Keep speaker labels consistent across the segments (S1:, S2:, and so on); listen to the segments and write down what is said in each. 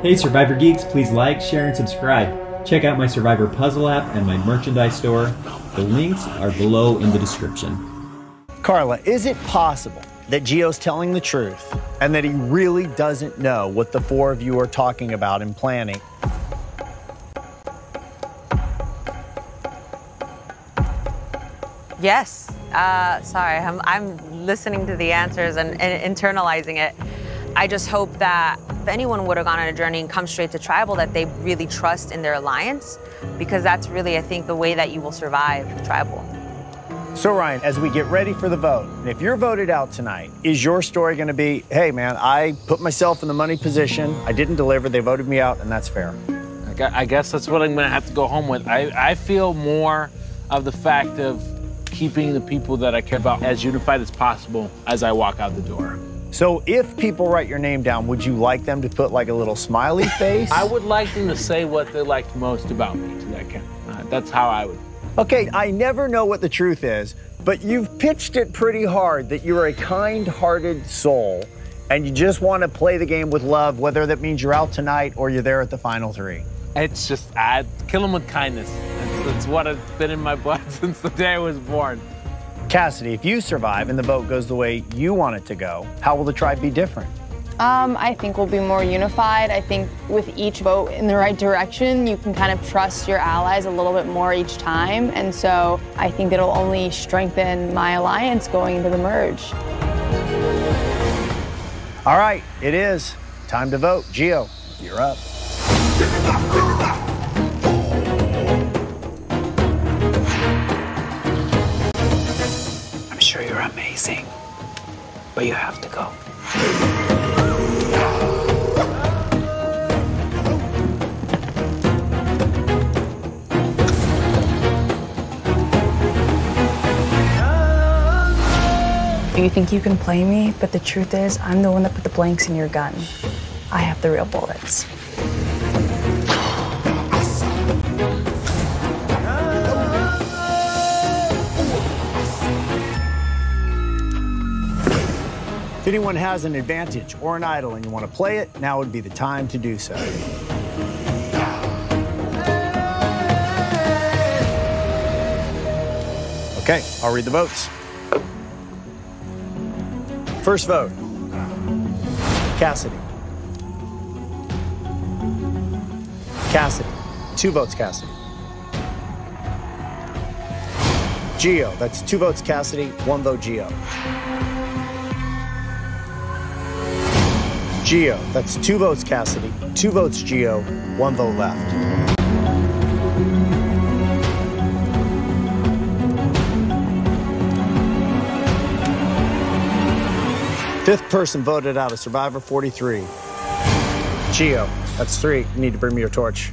S1: Hey Survivor Geeks, please like, share, and subscribe. Check out my Survivor puzzle app and my merchandise store. The links are below in the description.
S2: Carla, is it possible that Gio's telling the truth and that he really doesn't know what the four of you are talking about and planning?
S3: Yes. Sorry, I'm listening to the answers and internalizing it. I just hope that if anyone would have gone on a journey and come straight to tribal, that they really trust in their alliance, because that's really, I think, the way that you will survive tribal.
S2: So Ryan, as we get ready for the vote, and if you're voted out tonight, is your story going to be, hey man, I put myself in the money position, I didn't deliver, they voted me out, and that's fair?
S4: I guess that's what I'm going to have to go home with. I feel more of the fact of keeping the people that I care about as unified as possible as I walk out the door.
S2: So if people write your name down, would you like them to put like a little smiley face?
S4: I would like them to say what they liked most about me to that camera. That's how I would.
S2: Okay, I never know what the truth is, but you've pitched it pretty hard that you're a kind-hearted soul and you just want to play the game with love, whether that means you're out tonight or you're there at the final three.
S4: It's just, I kill them with kindness. That's what has been in my blood since the day I was born.
S2: Cassidy, if you survive and the vote goes the way you want it to go, how will the tribe be different?
S5: I think we'll be more unified. I think with each vote in the right direction, you can kind of trust your allies a little bit more each time. And so I think it'll only strengthen my alliance going into the merge.
S2: All right, it is time to vote. Gio, you're up.
S6: I'm sure you're amazing, but you have to go.
S7: You think you can play me, but the truth is, I'm the one that put the blanks in your gun. I have the real bullets.
S2: If anyone has an advantage or an idol and you want to play it, now would be the time to do so. Okay, I'll read the votes. First vote, Cassidy. Cassidy, 2 votes Cassidy. Gio, that's 2 votes Cassidy, 1 vote Gio. Gio, that's 2 votes Cassidy, 2 votes Gio, 1 vote left. Fifth person voted out of Survivor 43. Gio, that's 3. You need to bring me your torch.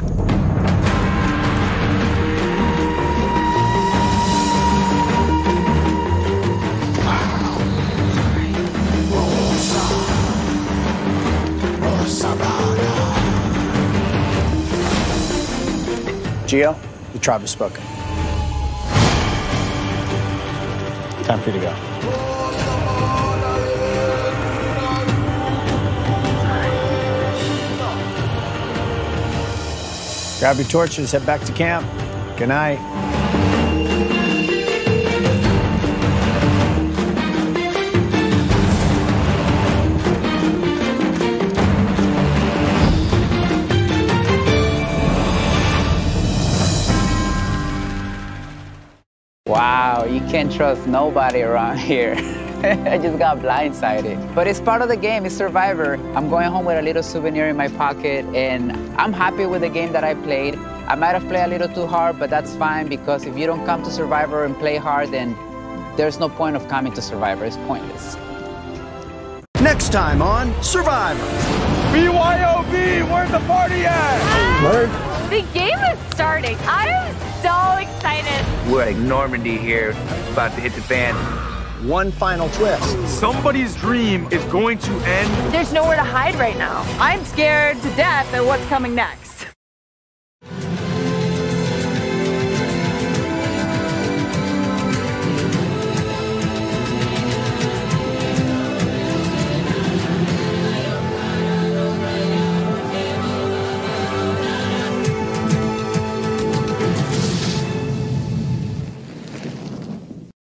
S2: Gio, the tribe has spoken. Time for you to go. Grab your torches, head back to camp. Good night.
S6: Wow, you can't trust nobody around here. I just got blindsided. But it's part of the game, it's Survivor. I'm going home with a little souvenir in my pocket, and I'm happy with the game that I played. I might have played a little too hard, but that's fine, because if you don't come to Survivor and play hard, then there's no point of coming to Survivor. It's pointless.
S2: Next time on Survivor.
S4: BYOB, where's the party at?
S2: Word.
S8: The game is starting. I am so excited.
S9: We're like Normandy here, about to hit the fan.
S2: One final twist.
S10: Somebody's dream is going to end.
S8: There's nowhere to hide right now. I'm scared to death at what's coming next.